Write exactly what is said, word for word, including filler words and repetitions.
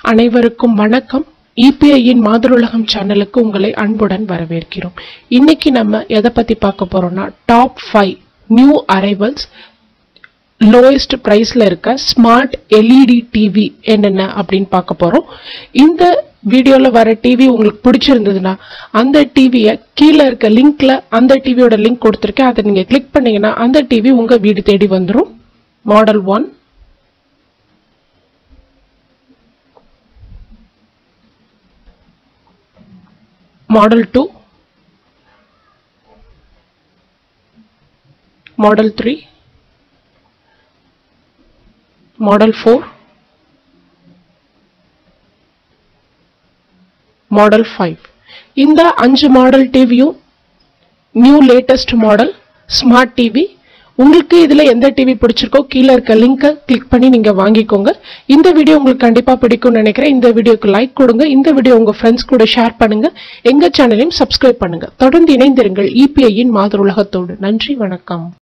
அனைவருக்கும் வணக்கம். EPIn மாதர் உலகம் சேனலுக்கு உங்களை அன்புடன் வரவேற்கிறோம். இன்னைக்கு நம்ம எதை பத்தி பார்க்க போறோம்னா top five new arrivals lowest பிரைஸ்ல இருக்க ஸ்மார்ட் எல்இடி டிவி என்னென்ன அப்படின்னு பார்க்க போறோம். இந்த வீடியோல வர டிவி உங்களுக்கு பிடிச்சிருந்ததுன்னா அந்த டிவியை கீழே இருக்க லிங்க்ல அந்த டிவியோட லிங்க் கொடுத்துருக்கேன். அதை நீங்க கிளிக் பண்ணீங்கன்னா அந்த டிவி உங்க வீடு தேடி வந்துடும். Model one, Model two, Model three, Model four, Model five. இந்த அஞ்சு மாடல் டிவியும் new latest model smart TV. உங்களுக்கு இதுல எந்த டிவி பிடிச்சிருக்கோ கீழே இருக்க லிங்கை கிளிக் பண்ணி நீங்க வாங்கிக்கோங்க. இந்த வீடியோ உங்களுக்கு கண்டிப்பா பிடிக்கும்னு நினைக்கிறேன். இந்த வீடியோக்கு லைக் கொடுங்க. இந்த வீடியோ உங்க ஃப்ரெண்ட்ஸ் கூட ஷேர் பண்ணுங்க. எங்க சேனலையும் சப்ஸ்கிரைப் பண்ணுங்க. தொடர்ந்து இணைந்திருங்கள் EPIn மாதர் உலகத்தோடு. நன்றி, வணக்கம்.